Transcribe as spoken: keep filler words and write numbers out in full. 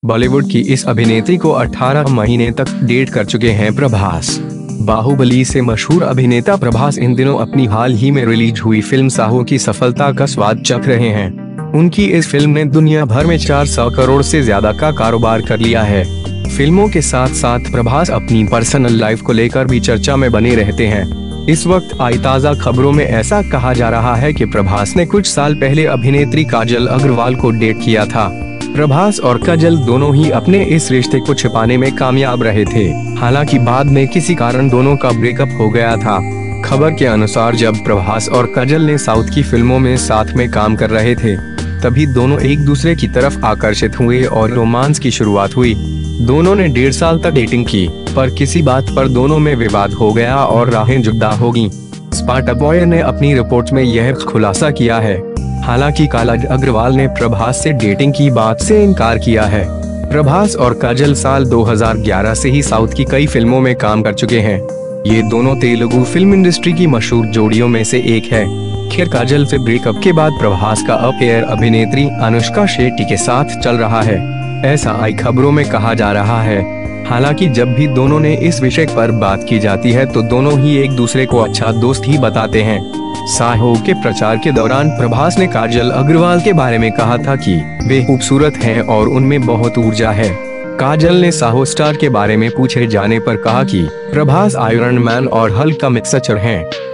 बॉलीवुड की इस अभिनेत्री को अठारह महीने तक डेट कर चुके हैं प्रभास। बाहुबली से मशहूर अभिनेता प्रभास इन दिनों अपनी हाल ही में रिलीज हुई फिल्म साहो की सफलता का स्वाद चख रहे हैं। उनकी इस फिल्म ने दुनिया भर में चार सौ करोड़ से ज्यादा का कारोबार कर लिया है। फिल्मों के साथ साथ प्रभास अपनी पर्सनल लाइफ को लेकर भी चर्चा में बने रहते हैं। इस वक्त आई ताज़ा खबरों में ऐसा कहा जा रहा है कि प्रभास ने कुछ साल पहले अभिनेत्री काजल अग्रवाल को डेट किया था। प्रभास और काजल दोनों ही अपने इस रिश्ते को छिपाने में कामयाब रहे थे। हालांकि बाद में किसी कारण दोनों का ब्रेकअप हो गया था। खबर के अनुसार जब प्रभास और काजल ने साउथ की फिल्मों में साथ में काम कर रहे थे, तभी दोनों एक दूसरे की तरफ आकर्षित हुए और रोमांस की शुरुआत हुई। दोनों ने डेढ़ साल तक डेटिंग की, पर किसी बात पर दोनों में विवाद हो गया और राहें जुदा हो गईं। स्पार्टा बॉय ने अपनी रिपोर्ट में यह खुलासा किया है। हालांकि काजल अग्रवाल ने प्रभास से डेटिंग की बात से इनकार किया है। प्रभास और काजल साल दो हज़ार ग्यारह से ही साउथ की कई फिल्मों में काम कर चुके हैं। ये दोनों तेलुगु फिल्म इंडस्ट्री की मशहूर जोड़ियों में से एक है। खैर, काजल से ब्रेकअप के बाद प्रभास का अफेयर अभिनेत्री अनुष्का शेट्टी के साथ चल रहा है, ऐसा आई खबरों में कहा जा रहा है। हालांकि जब भी दोनों ने इस विषय पर बात की जाती है तो दोनों ही एक दूसरे को अच्छा दोस्त ही बताते हैं। साहो के प्रचार के दौरान प्रभास ने काजल अग्रवाल के बारे में कहा था कि वे खूबसूरत हैं और उनमें बहुत ऊर्जा है। काजल ने साहो स्टार के बारे में पूछे जाने पर कहा कि प्रभास आयरन मैन और हल्क का मिक्सचर हैं।